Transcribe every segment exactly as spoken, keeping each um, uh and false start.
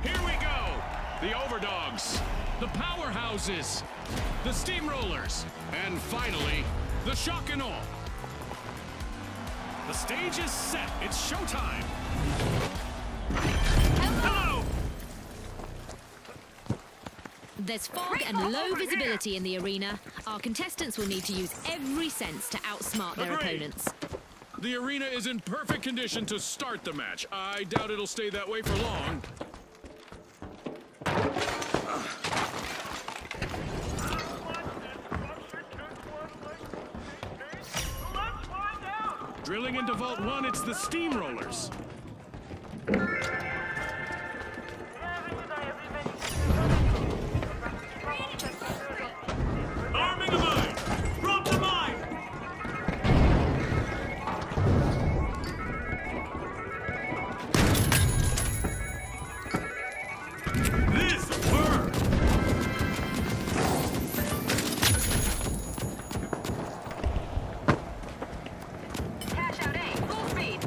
Here we go. The Overdogs, the Powerhouses, the Steamrollers, and finally, the Shock and Awe. The stage is set. It's showtime. Hello! There's fog and low visibility in the arena. Our contestants will need to use every sense to outsmart their Agreed. opponents. The arena is in perfect condition to start the match. I doubt it'll stay that way for long. Drilling into Vault one, it's the Steamrollers. Arming a mine! Drop the mine! This burn! Cash out A, full speed.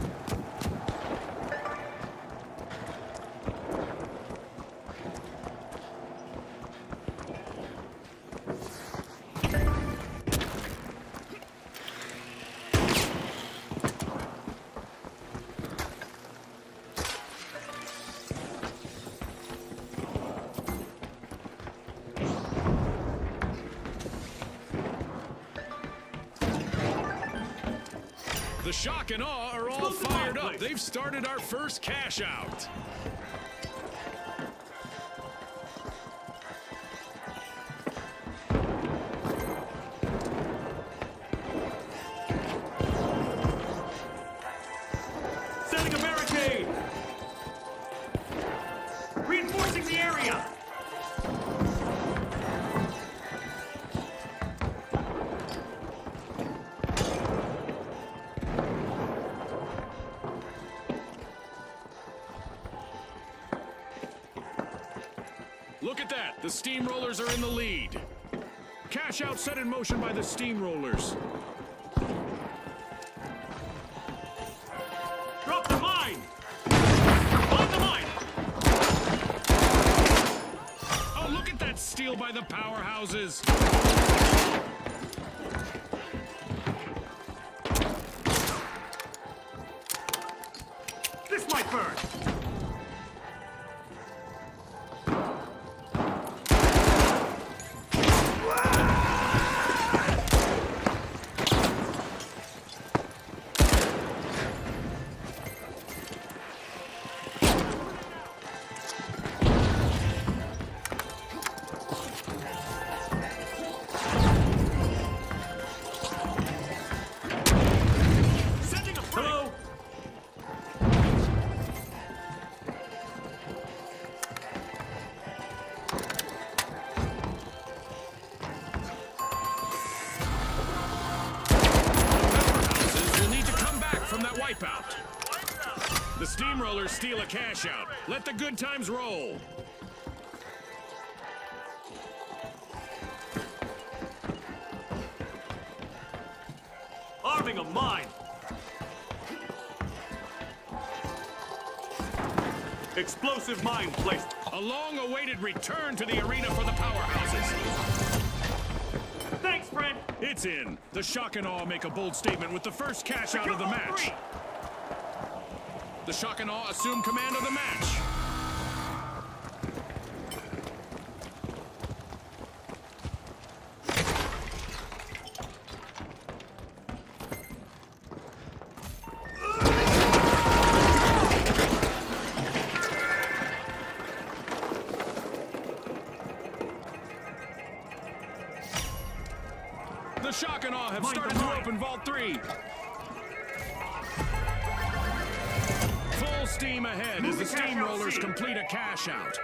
The Shock and Awe are all fired up. They've started our first cash out. Setting a barricade! Reinforcing the area! Look at that. The Steamrollers are in the lead. Cash out set in motion by the Steamrollers. Drop the mine! On the mine! Oh, look at that steal by the Powerhouses. This might burn! Sending a break. Hello? Powerhouses will need to come back from that wipeout. The Steamrollers steal a cash out. Let the good times roll. Arming a mine! Explosive mine placed. A long-awaited return to the arena for the Powerhouses. Thanks, friend! It's in. The Shock and Awe make a bold statement with the first cash out of the Secure all match. three. The Shock and Awe assume command of the match. The Shock and Awe have Mind the started to mine. open Vault three. Full steam ahead as the Move the cash out Steamrollers C. complete a cash out.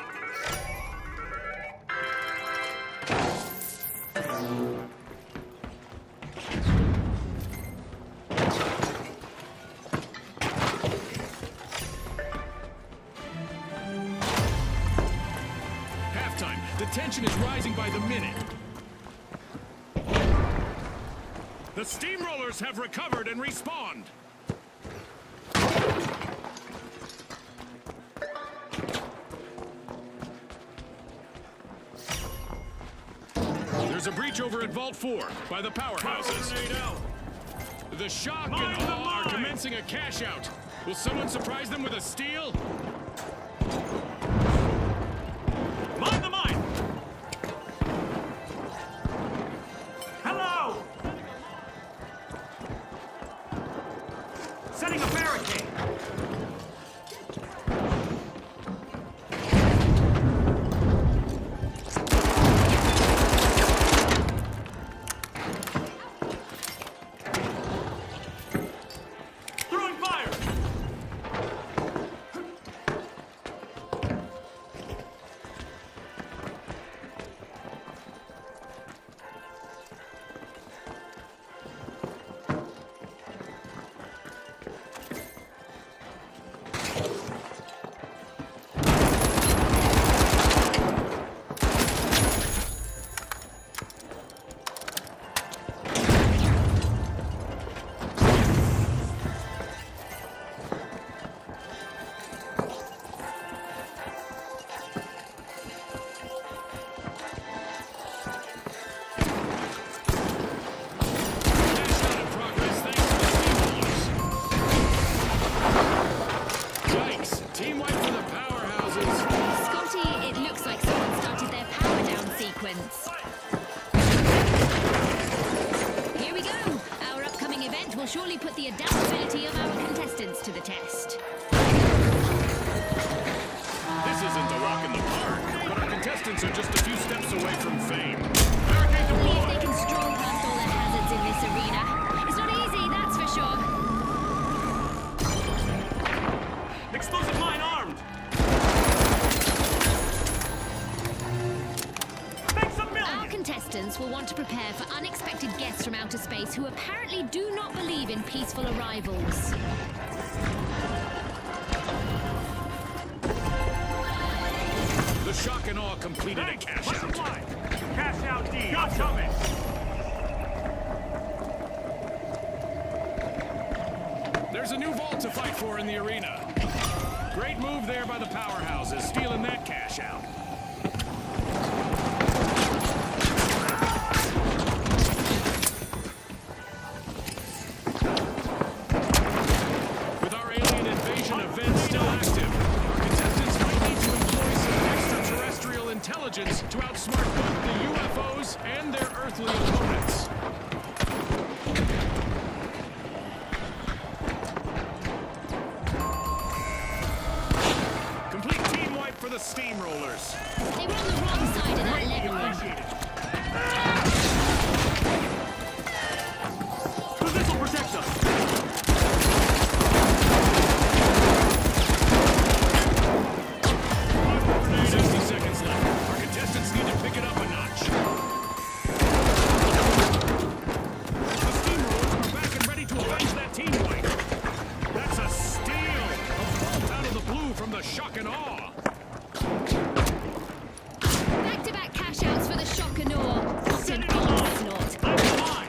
Halftime. The tension is rising by the minute. The Steamrollers have recovered and respawned. a breach over at Vault four by the powerhouses. The Shock Mine and the Awe are mine! commencing a cash out. Will someone surprise them with a steal? Mind the mine! Hello! Setting a barricade! Throwing fire! Here we go. Our upcoming event will surely put the adaptability of our contestants to the test. This isn't a walk in the park, but our contestants are just a few steps away from fame. Barricade Only if they deployed! can stroll past all the hazards in this arena. It's not easy, that's for sure. Explosive mine armed! Thanks a Our million! contestants will want to prepare for unexpected guests from outer space who apparently do not believe in peaceful arrivals. The Shock and Awe completed a cash What's out. the line? Cash out D. Got coming! There's a new vault to fight for in the arena. Great move there by the powerhouses, stealing that cash out. With our alien invasion event still active, our contestants might need to employ some extraterrestrial intelligence to outsmart both the U F Os and their earthly opponents. Complete team wipe for the Steamrollers. They were on the wrong side of that leveling. But this'll protect us! sixty seconds left. Our contestants need to pick it up a notch. The Steamrollers are back and ready to avenge that team wipe. That's a steal! A bolt out of the blue from the Shock and Awe. Back-to-back cash outs for the Shock and Awe. What an onslaught. I'm fine!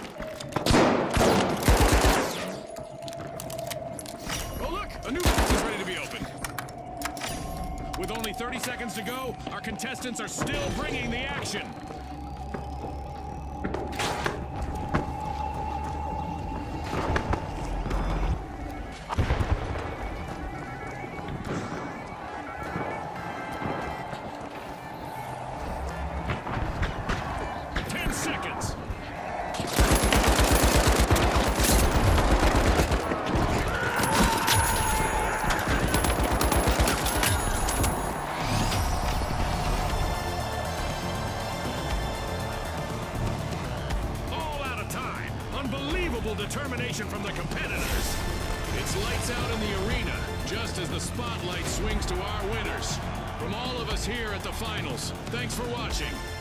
Oh look! A new box is ready to be opened. With only thirty seconds to go, our contestants are still bringing the action. Ten seconds. All out of time. Unbelievable determination from the competitors. It's lights out in the arena, just as the spotlight swings to our winners. From all of us here at the finals, thanks for watching.